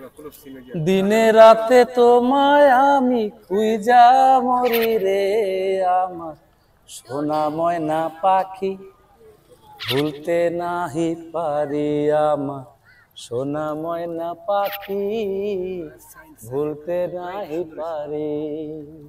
দিনে রাতে তোমায় আমি খুঁজা মরি রে, আমার সোনা ময়না পাখি ভুলতে নাহি পারি, আমার সোনা ময়না পাখি ভুলতে নাহি পারি।